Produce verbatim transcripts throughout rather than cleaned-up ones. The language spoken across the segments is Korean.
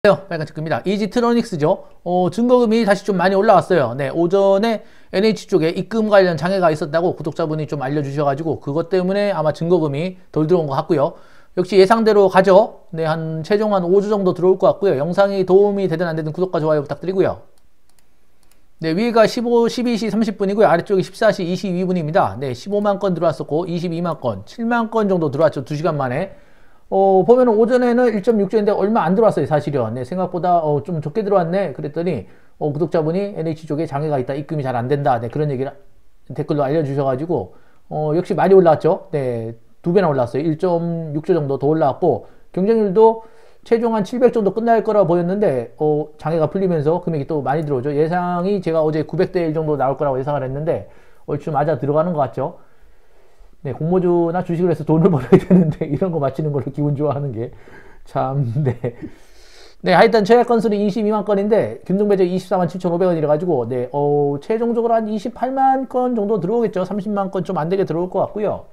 안녕하세요, 빨간 체크입니다. 이지트로닉스죠. 어, 증거금이 다시 좀 많이 올라왔어요. 네, 오전에 엔에이치 쪽에 입금 관련 장애가 있었다고 구독자분이 좀 알려주셔가지고 그것 때문에 아마 증거금이 덜 들어온 것 같고요. 역시 예상대로 가죠. 네, 한 최종 한 오 주 정도 들어올 것 같고요. 영상이 도움이 되든 안 되든 구독과 좋아요 부탁드리고요. 네, 위가 십오, 십이 시 삼십 분이고요. 아래쪽이 십사 시 이십이 분입니다. 네, 십오만 건 들어왔었고 이십이만 건, 칠만 건 정도 들어왔죠. 두 시간 만에. 어, 보면은 오전에는 일 점 육 조인데 얼마 안 들어왔어요, 사실은. 네, 생각보다 어, 좀 좋게 들어왔네. 그랬더니 어, 구독자분이 엔에이치 쪽에 장애가 있다, 입금이 잘 안 된다. 네, 그런 얘기를 댓글로 알려주셔가지고 어, 역시 많이 올라왔죠. 네, 두 배나 올라왔어요. 일 점 육 조 정도 더 올라왔고 경쟁률도 최종 한 칠백 정도 끝날 거라 보였는데 어, 장애가 풀리면서 금액이 또 많이 들어오죠. 예상이 제가 어제 구백 대 일 정도 나올 거라고 예상을 했는데 얼추 맞아 들어가는 것 같죠. 네, 공모주나 주식을 해서 돈을 벌어야 되는데 이런 거 맞히는 걸로 기분 좋아하는 게 참, 네. 네, 하여튼 최악 건수는 이십이만 건인데 균등배적 이십사만 칠천오백 원이라 가지고 네, 어, 최종적으로 한 이십팔만 건 정도 들어오겠죠. 삼십만 건 좀 안 되게 들어올 것 같고요.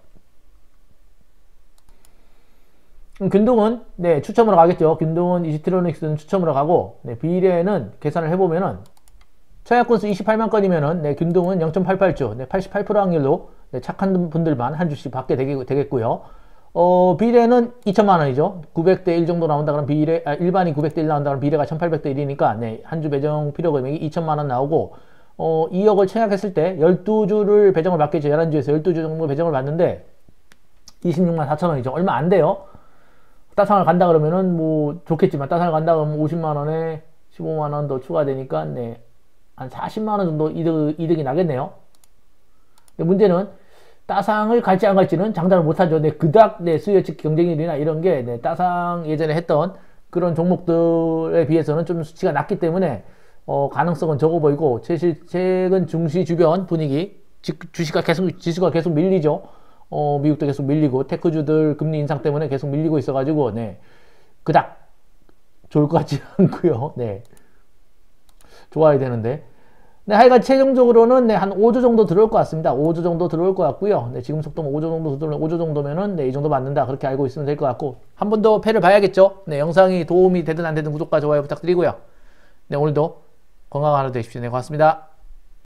음, 균등은 네, 추첨으로 가겠죠. 균등은 이지트로닉스는 추첨으로 가고 네, 비례는 계산을 해보면은 최악 건수 이십팔만 건이면은 네, 균등은 영 점 팔팔 주, 네, 팔십팔 퍼센트 확률로 네, 착한 분들만 한 주씩 받게 되겠고요. 어, 비례는 이천만 원이죠. 구백 대 일 정도 나온다 그러면 비례, 아, 일반이 구백 대 일 나온다 그러면 비례가 천팔백 대 일이니까 네, 한 주 배정 필요 금액이 이천만 원 나오고 어, 이억을 청약했을 때 십이 주를 배정을 받겠죠. 열한 주에서 십이 주 정도 배정을 받는데 이십육만 사천 원이죠. 얼마 안 돼요. 따상을 간다 그러면은 뭐 좋겠지만 따상을 간다 그러면 오십만 원에 십오만 원 더 추가되니까 네, 한 사십만 원 정도 이득, 이득이 나겠네요. 문제는 따상을 갈지 안 갈지는 장담을 못하죠. 네, 그닥 네, 수요 측 경쟁률이나 이런 게 네, 따상 예전에 했던 그런 종목들에 비해서는 좀 수치가 낮기 때문에 어, 가능성은 적어 보이고 최실, 최근 증시 주변 분위기 주식가 계속 지수가 계속 밀리죠. 어, 미국도 계속 밀리고 테크주들 금리 인상 때문에 계속 밀리고 있어가지고 네, 그닥 좋을 것 같지 않고요. 네, 좋아야 되는데. 네, 하여간 최종적으로는 네, 한 오 주 정도 들어올 것 같습니다. 오 주 정도 들어올 것 같고요. 네, 지금 속도면 오 주 정도 들어오면 오 주 정도면은 네, 이 정도 맞는다. 그렇게 알고 있으면 될 것 같고 한 번 더 패를 봐야겠죠. 네, 영상이 도움이 되든 안 되든 구독과 좋아요 부탁드리고요. 네, 오늘도 건강한 하루 되십시오. 네, 고맙습니다.